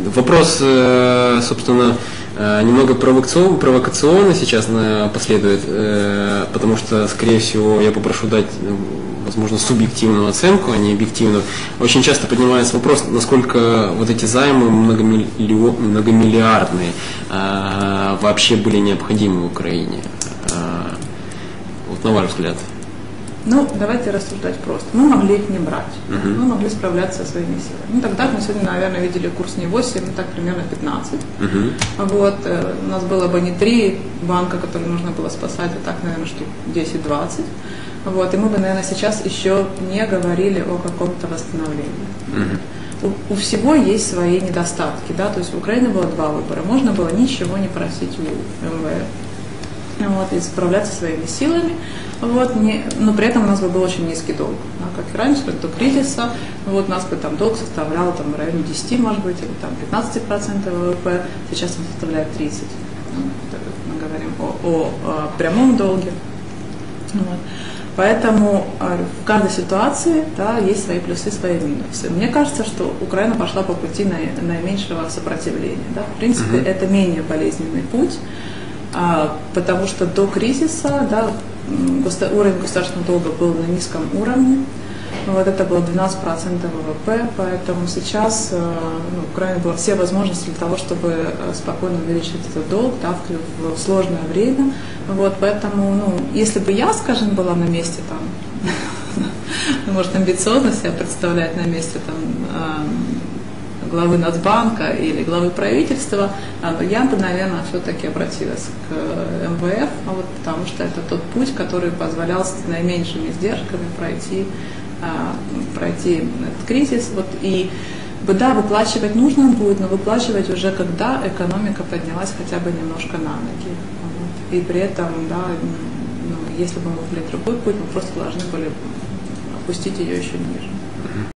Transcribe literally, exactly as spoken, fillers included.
Вопрос, собственно, немного провокационный сейчас последует, потому что, скорее всего, я попрошу дать, возможно, субъективную оценку, а не объективную. Очень часто поднимается вопрос, насколько вот эти займы многомиллиардные вообще были необходимы в Украине. Вот на ваш взгляд. Ну, давайте рассуждать просто. Мы могли их не брать, uh-huh. мы могли справляться со своими силами. Ну, тогда мы сегодня, наверное, видели курс не восемь, ну, так примерно пятнадцать. Uh-huh. Вот, э, у нас было бы не три банка, которые нужно было спасать, а так, наверное, штук десять-двадцать. Вот, и мы бы, наверное, сейчас еще не говорили о каком-то восстановлении. Uh-huh. У, у всего есть свои недостатки, да, то есть у Украины было два выбора. Можно было ничего не просить у эм вэ эф. Вот, и справляться своими силами, вот, не, но при этом у нас бы был очень низкий долг, да, как и раньше, как до кризиса, вот, у нас бы там долг составлял там, в районе десяти, может быть, или там пятнадцать процентов вэ вэ пэ, сейчас он составляет тридцать процентов, ну, мы говорим о, о, о прямом долге, вот. Поэтому в каждой ситуации, да, есть свои плюсы, свои минусы. Мне кажется, что Украина пошла по пути наименьшего сопротивления, да, в принципе, mm-hmm. это менее болезненный путь. Потому что до кризиса, да, уровень государственного долга был на низком уровне, вот это было двенадцать процентов вэ вэ пэ, поэтому сейчас ну, у Украины было все возможности для того, чтобы спокойно увеличить этот долг, да, в, в сложное время, вот, поэтому, ну, если бы я, скажем, была на месте там, может, амбициозно себя представлять на месте там главы Нацбанка или главы правительства, я бы, наверное, все-таки обратилась к эм вэ эф, вот, потому что это тот путь, который позволял с наименьшими издержками пройти, пройти этот кризис. Вот, и да, выплачивать нужно будет, но выплачивать уже когда экономика поднялась хотя бы немножко на ноги. Вот. И при этом, да, ну, если бы мы выбрали другой путь, мы просто должны были опустить ее еще ниже.